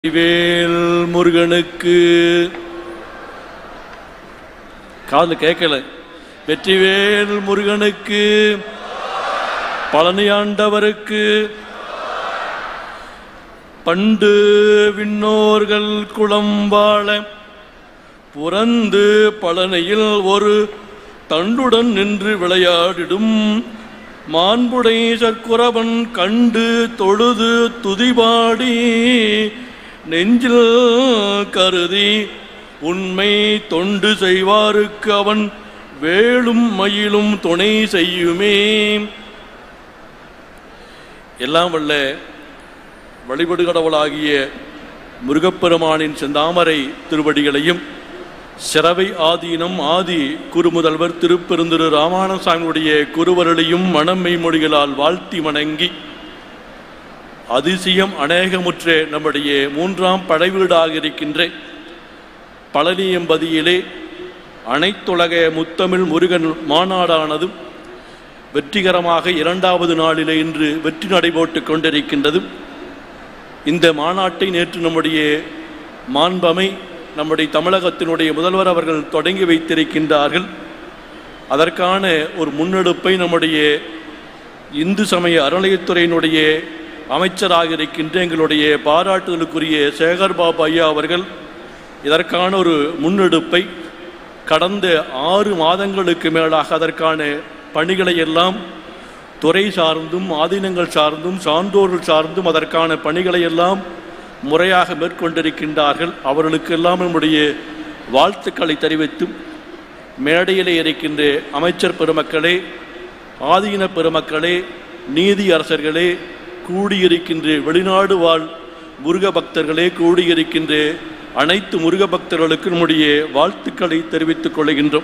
வெற்றிவேல் முருகனுக்கு காது கேட்கல. வெற்றிவேல் முருகனுக்கு, பழனியாண்டவருக்கு, பண்டு விண்ணோர்கள் குளம் வாழ புரந்து பழனியில் ஒரு தண்டுடன் நின்று விளையாடிடும் மாண்புடை சற்குரவன் கண்டு தொழுது துதிபாடி நெஞ்சில் கருதி உண்மை தொண்டு செய்வாருக்கு அவன் வேளும் மயிலும் துணை செய்யுமே. எல்லாம் வல்ல வழிபடு கடவுளாகிய முருகப்பெருமானின் செந்தாமரை திருவடிகளையும் சிறவை ஆதீனம் ஆதி குருமுதல்வர் திருப்பெருந்துரு ராமானுசாமியுடைய குருவருளையும் மனம்மை மொழிகளால் வாழ்த்தி வணங்கி, அதிசயம் அநேகமுற்ற நம்முடைய மூன்றாம் படைவீடாக இருக்கின்ற பழனி எம்பதியிலே அனைத்துலக முத்தமிழ் முருகன் மாநாடானது வெற்றிகரமாக இரண்டாவது நாளிலே இன்று வெற்றி நடைபோட்டு கொண்டிருக்கின்றது. இந்த மாநாட்டை நேற்று நம்முடைய மாண்பமை நம்முடைய தமிழகத்தினுடைய முதல்வர் அவர்கள் தொடங்கி வைத்திருக்கின்றார்கள். அதற்கான ஒரு முன்னெடுப்பை நம்முடைய இந்து சமய அறநிலையத்துறையினுடைய அமைச்சராக இருக்கின்ற எங்களுடைய பாராட்டுதலுக்குரிய சேகர் பாபு ஐயா அவர்கள் இதற்கான ஒரு முன்னெடுப்பை கடந்த 6 மாதங்களுக்கு மேலாக அதற்கான பணிகளை எல்லாம் துறை சார்ந்தும் ஆதீனங்கள் சார்ந்தும் சான்றோர்கள் சார்ந்தும் அதற்கான பணிகளை எல்லாம் முறையாக மேற்கொண்டிருக்கின்றார்கள். அவர்களுக்கெல்லாம் நம்முடைய வாழ்த்துக்களை தெரிவித்து, மேடையிலே இருக்கின்ற அமைச்சர் பெருமக்களே, ஆதீன பெருமக்களே, நீதி அரசர்களே, கூடியிருக்கின்ற வெளிநாடு வாழ் முருக பக்தர்களே, கூடியிருக்கின்ற அனைத்து முருக பக்தர்களுக்கு நம்முடைய வாழ்த்துக்களை தெரிவித்துக் கொள்கின்றோம்.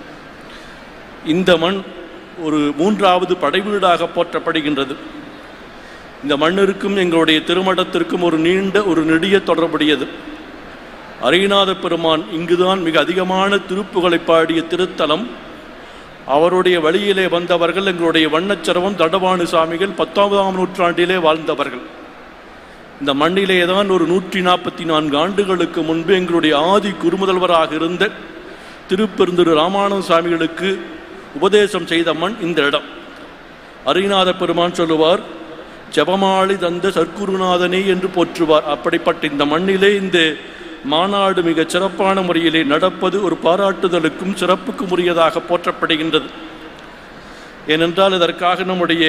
இந்த மண் ஒரு 3வது படைவீடாக போற்றப்படுகின்றது. இந்த மண்ணிற்கும் எங்களுடைய திருமடத்திற்கும் ஒரு நெடிய தொடர்புடையது. அரிநாத பெருமான் இங்குதான் மிக அதிகமான திருப்புகளை பாடிய திருத்தலம். அவருடைய வழியிலே வந்தவர்கள் எங்களுடைய வண்ணச்சரவம் தண்டபாணி சாமிகள் 10ஆம் நூற்றாண்டிலே வாழ்ந்தவர்கள். இந்த மண்ணிலே தான் ஒரு 144 ஆண்டுகளுக்கு முன்பு எங்களுடைய ஆதி குருமுதல்வராக இருந்த திருப்பெருந்துரு ராமானுஜ சாமிகளுக்கு உபதேசம் செய்த மண் இந்த இடம். அரிநாத பெருமான் சொல்லுவார், ஜபமாளி தந்த சற்குருநாதனே என்று போற்றுவார். அப்படிப்பட்ட இந்த மண்ணிலே இந்த மாநாடு மிக சிறப்பான முறையிலே நடப்பது ஒரு பாராட்டுதலுக்கும் சிறப்புக்கும் உரியதாக போற்றப்படுகின்றது. ஏனென்றால் இதற்காக நம்முடைய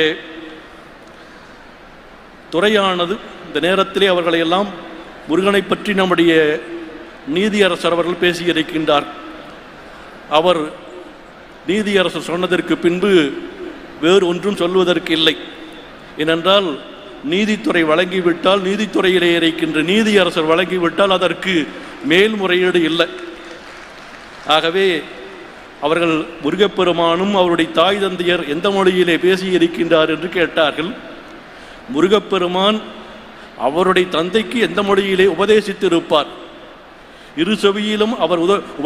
துறையானது இந்த நேரத்திலே அவர்களை எல்லாம் முருகனை பற்றி நம்முடைய நீதியரசர் அவர்கள் பேசியிருக்கின்றார். அவர் நீதியரசர் சொன்னதற்கு பின்பு வேறு ஒன்றும் சொல்வதற்கு இல்லை. ஏனென்றால் நீதித்துறை வழங்கிவிட்டால், நீதித்துறையிலே இருக்கின்ற நீதியரசர் வழங்கிவிட்டால் அதற்கு மேல்முறையீடு இல்லை. ஆகவே அவர்கள் முருகப்பெருமானும் அவருடைய தாய் தந்தையர் எந்த மொழியிலே பேசியிருக்கின்றார் என்று கேட்டார்கள். முருகப்பெருமான் அவருடைய தந்தைக்கு எந்த மொழியிலே உபதேசித்திருப்பார்? இரு செவியிலும் அவர்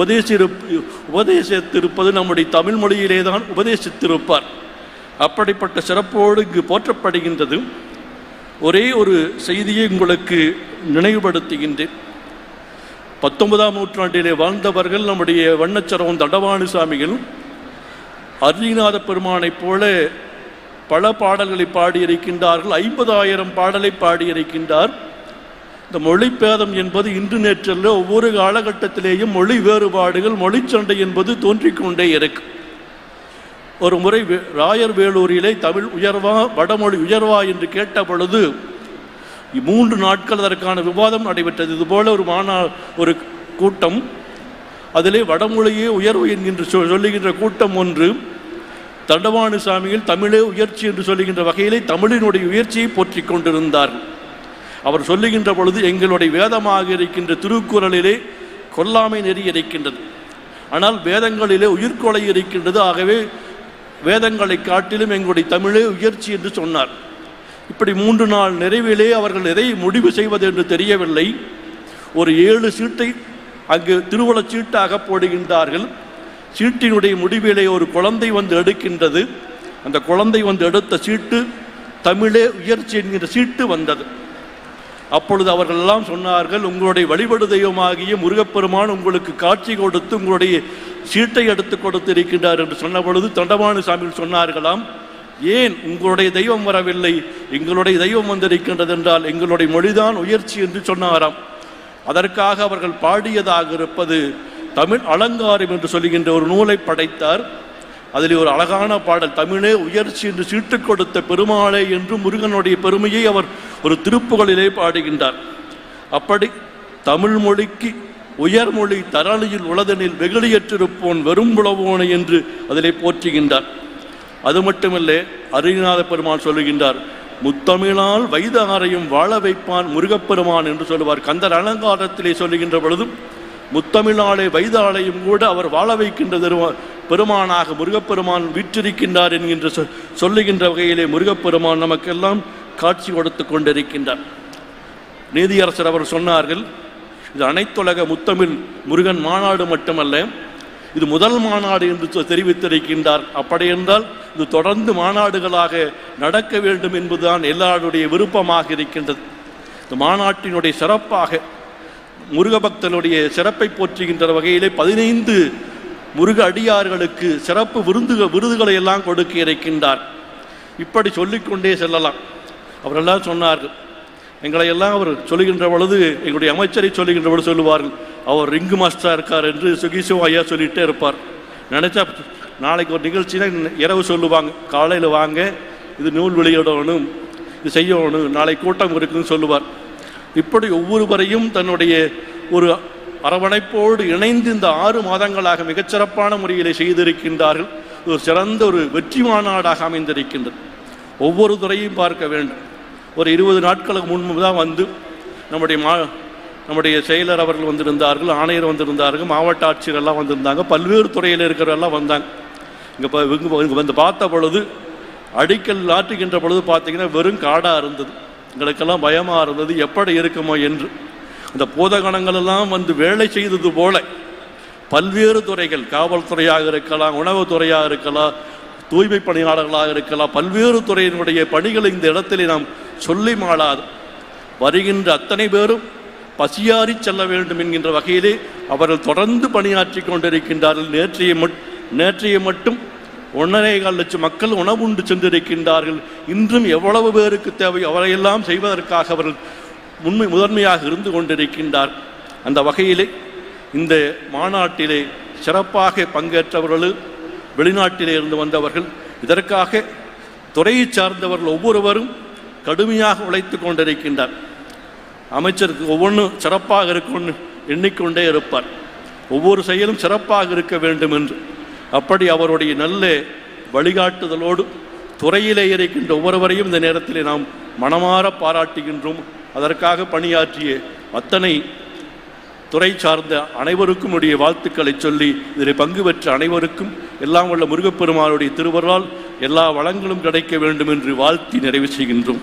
உபதேசித்திருப்பது நம்முடைய தமிழ் மொழியிலே தான் உபதேசித்திருப்பார். அப்படிப்பட்ட சிறப்போடு இங்கு போற்றப்படுகின்றது. ஒரே ஒரு செய்தியை உங்களுக்கு நினைவுபடுத்துகின்றேன். 19ஆம் நூற்றாண்டிலே வாழ்ந்தவர்கள் நம்முடைய வண்ணச்சரவம் தண்டபாணி சாமிகள் அரிநாத பெருமானைப் போல பல பாடல்களை பாடியிருக்கின்றார்கள். 50,000 பாடலை பாடியிருக்கின்றார். இந்த மொழிப்பேதம் என்பது இன்று நேற்றல்ல, ஒவ்வொரு காலகட்டத்திலேயும் மொழி வேறுபாடுகள், மொழிச்சண்டை என்பது தோன்றிக்கொண்டே இருக்கு. ஒரு முறை ராயர் வேலூரிலே தமிழ் உயர்வா வடமொழி உயர்வா என்று கேட்ட பொழுது 3 நாட்கள் அதற்கான விவாதம் நடைபெற்றது. இதுபோல ஒரு கூட்டம், அதிலே வடமொழியே உயர்வு என்கின்ற சொல்லுகின்ற கூட்டம் ஒன்று, தண்டபாணி சாமிகள் தமிழே உயர்ச்சி என்று சொல்லுகின்ற வகையிலே தமிழினுடைய உயர்ச்சியை போற்றி கொண்டிருந்தார்கள். அவர் சொல்லுகின்ற பொழுது, எங்களுடைய வேதமாக இருக்கின்ற திருக்குறளிலே கொல்லாமை நெறி இருக்கின்றது, ஆனால் வேதங்களிலே உயிர்கொலை இருக்கின்றது. ஆகவே வேதங்களை காட்டிலும் எங்களுடைய தமிழே உயர்ச்சி என்று சொன்னார். இப்படி 3 நாள் நிறைவிலே அவர்கள் எதை முடிவு செய்வது என்று தெரியவில்லை. ஒரு 7 சீட்டை அங்கு திருவள்ளச் சீட்டாக போடுகின்றார்கள். சீட்டினுடைய முடிவிலே ஒரு குழந்தை வந்து எடுக்கின்றது. அந்த குழந்தை வந்து எடுத்த சீட்டு தமிழே உயர்ச்சி என்கின்ற சீட்டு வந்தது. அப்பொழுது அவர்கள் எல்லாம் சொன்னார்கள், உங்களுடைய வழிபடு தெய்வமாகிய முருகப்பெருமான் உங்களுக்கு காட்சி கொடுத்து உங்களுடைய சீட்டை எடுத்து கொடுத்திருக்கின்றார் என்று சொன்ன பொழுது தொண்டமானு சாமிகள் சொன்னார்களாம், ஏன் உங்களுடைய தெய்வம் வரவில்லை, எங்களுடைய தெய்வம் வந்திருக்கின்றது என்றால் எங்களுடைய மொழிதான் உயர்ச்சி என்று சொன்னாராம். அதற்காக அவர்கள் பாடியதாக இருப்பது தமிழ் அலங்காரம் என்று சொல்லுகின்ற ஒரு நூலை படைத்தார். அதில் ஒரு அழகான பாடல், தமிழே உயர்ச்சி என்று சீட்டு கொடுத்த பெருமாளே என்று முருகனுடைய பெருமையை அவர் ஒரு திருப்புகளிலே பாடுகின்றார். அப்படி தமிழ் மொழிக்கு உயர்மொழி தரணியில் உளதனில் வெகுளியற்றிருப்போன் வெறும்புலவோனை என்று அதிலே போற்றுகின்றார். அது மட்டுமல்ல, அருணாத பெருமான் சொல்லுகின்றார், முத்தமிழால் வைதாரையும் வாழ வைப்பான் முருகப்பெருமான் என்று சொல்லுவார். கந்தர் அலங்காரத்திலே சொல்லுகின்ற பொழுதும் முத்தமிழாலே வைதாலையும் கூட அவர் வாழ வைக்கின்ற பெருமானாக முருகப்பெருமான் வீற்றிருக்கின்றார் என்கின்ற சொல்லுகின்ற வகையிலே முருகப்பெருமான் நமக்கெல்லாம் காட்சி கொடுத்து கொண்டிருக்கின்றார். நீதியரசர் அவர் சொன்னார்கள், இது அனைத்துலக முத்தமிழ் முருகன் மாநாடு மட்டுமல்ல, இது முதல் மாநாடு என்று தெரிவித்திருக்கின்றார். அப்படி என்றால் இது தொடர்ந்து மாநாடுகளாக நடக்க வேண்டும் என்பதுதான் எல்லாருடைய விருப்பமாக இருக்கின்றது. இந்த மாநாட்டினுடைய சிறப்பாக முருக பக்தனுடைய சிறப்பை போற்றுகின்ற வகையிலே 15 முருக அடியார்களுக்கு சிறப்பு விருதுகளை எல்லாம் கொடுக்க இருக்கின்றார். இப்படி சொல்லிக்கொண்டே செல்லலாம். அவரெல்லாம் சொன்னார்கள், எங்களை எல்லாம் அவர் சொல்லுகின்ற பொழுது, எங்களுடைய அமைச்சரை சொல்லுகின்ற பொழுது சொல்லுவார்கள், அவர் ரிங்கு மாஸ்டராக இருக்கார் என்று சுகிசோ ஐயா சொல்லிகிட்டே இருப்பார். நினச்சா நாளைக்கு ஒரு நிகழ்ச்சினா இரவு சொல்லுவாங்க, காலையில் வாங்க, இது நூல் வெளியிடணும், இது செய்யணும், நாளை கூட்டம் இருக்குன்னு சொல்லுவார். இப்படி ஒவ்வொருவரையும் தன்னுடைய ஒரு அரவணைப்போடு இணைந்து இந்த 6 மாதங்களாக மிகச்சிறப்பான முறையிலே செய்திருக்கின்றார்கள். ஒரு சிறந்த ஒரு வெற்றி மாநாடாக அமைந்திருக்கின்றது. ஒவ்வொரு துறையும் பார்க்க வேண்டும். ஒரு 20 நாட்களுக்கு முன்பு தான் வந்து நம்முடைய செயலர் அவர்கள் வந்திருந்தார்கள், ஆணையர் வந்திருந்தார்கள், மாவட்ட ஆட்சியர் எல்லாம் வந்திருந்தாங்க, பல்வேறு துறையில் இருக்கிறவெல்லாம் வந்தாங்க. இங்கே வந்து பார்த்த பொழுது, அடிக்கல் நாட்டுகின்ற பொழுது பார்த்தீங்கன்னா வெறும் காடாக இருந்தது. எங்களுக்கெல்லாம் பயமாக இருந்தது, எப்படி இருக்குமோ என்று. அந்த பூதகணங்களெல்லாம் வந்து வேலை செய்தது போல பல்வேறு துறைகள், காவல்துறையாக இருக்கலாம், உணவுத்துறையாக இருக்கலாம், தூய்மை பணியாளர்களாக இருக்கலாம், பல்வேறு துறையினுடைய பணிகளை இந்த இடத்திலே நாம் சொல்லி மாளாது. வருகின்ற அத்தனை பேரும் பசியாறி செல்ல வேண்டும் என்கின்ற வகையிலே அவர்கள் தொடர்ந்து பணியாற்றி கொண்டிருக்கின்றார்கள். நேற்றைய மட்டும் 1.25 லட்சம் மக்கள் உணவுண்டு சென்றிருக்கின்றார்கள். இன்றும் எவ்வளவு பேருக்கு தேவை அவரையெல்லாம் செய்வதற்காக அவர்கள் முதன்மையாக இருந்து கொண்டிருக்கின்றார். அந்த வகையிலே இந்த மாநாட்டிலே சிறப்பாக பங்கேற்றவர்கள், வெளிநாட்டிலே இருந்து வந்தவர்கள், இதற்காக துறையை சார்ந்தவர்கள் ஒவ்வொருவரும் கடுமையாக உழைத்து கொண்டிருக்கின்றார். அமைச்சருக்கு ஒவ்வொன்றும் சிறப்பாக இருக்கும்னு எண்ணிக்கொண்டே இருப்பார். ஒவ்வொரு செயலும் சிறப்பாக இருக்க வேண்டும் என்று. அப்படி அவருடைய நல்ல வழிகாட்டுதலோடு துறையிலே இருக்கின்ற ஒவ்வொருவரையும் இந்த நேரத்திலே நாம் மனமாற பாராட்டுகின்றோம். அதற்காக பணியாற்றிய அத்தனை துறை சார்ந்த அனைவருக்கும் உடைய வாழ்த்துக்களை சொல்லி இதில் பங்கு பெற்ற அனைவருக்கும் எல்லாம் உள்ள முருகப்பெருமானுடைய திருவருளால் எல்லா வளங்களும் கிடைக்க வேண்டும் என்று வாழ்த்தி நிறைவு செய்கின்றோம்.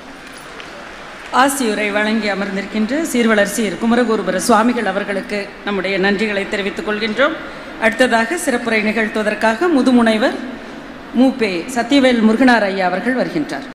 ஆசியுரை வழங்கி அமர்ந்திருக்கின்ற சீர்வளர் சீர் குமரகுருபர சுவாமிகள் அவர்களுக்கு நம்முடைய நன்றிகளை தெரிவித்துக் கொள்கின்றோம். அடுத்ததாக சிறப்புரை நிகழ்த்துவதற்காக முதுமுனைவர் மூப்பே சத்தியவேல் முருகனார் ஐயா அவர்கள் வருகின்றார்.